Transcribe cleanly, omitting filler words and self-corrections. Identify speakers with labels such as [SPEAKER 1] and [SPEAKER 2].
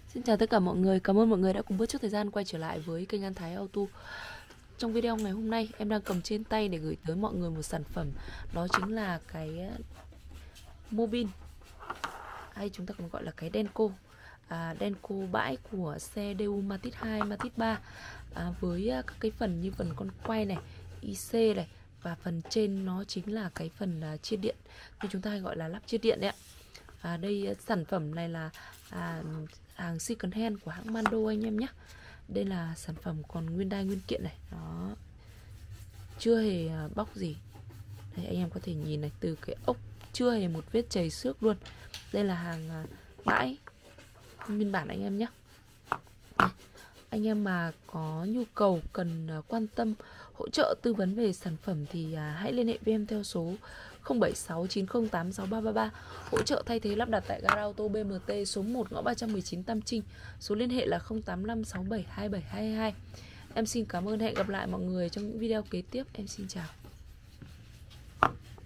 [SPEAKER 1] Xin chào tất cả mọi người, cảm ơn mọi người đã cùng bớt chút thời gian quay trở lại với kênh An Thái Auto. Trong video ngày hôm nay em đang cầm trên tay để gửi tới mọi người một sản phẩm. Đó chính là cái Mobin, hay chúng ta còn gọi là cái Denko. Denko bãi của xe Daewoo Matiz 2, Matiz 3, với các cái phần như phần con quay này, IC này, và phần trên nó chính là cái phần chiết điện, như chúng ta hay gọi là lắp chiết điện đấy ạ. Đây sản phẩm này là hàng second hand của hãng Mando anh em nhé. Đây là sản phẩm còn nguyên đai nguyên kiện này, đó, chưa hề bóc gì. Đây, anh em có thể nhìn này, từ cái ốc chưa hề một vết chảy xước luôn. Đây là hàng bãi nguyên bản anh em nhé. Anh em mà có nhu cầu cần quan tâm hỗ trợ tư vấn về sản phẩm thì hãy liên hệ với em theo số 0769086333, hỗ trợ thay thế lắp đặt tại gara ô tô BMT số 1 ngõ 319 Tam Trinh. Số liên hệ là 0856727222. Em xin cảm ơn, hẹn gặp lại mọi người trong những video kế tiếp. Em xin chào.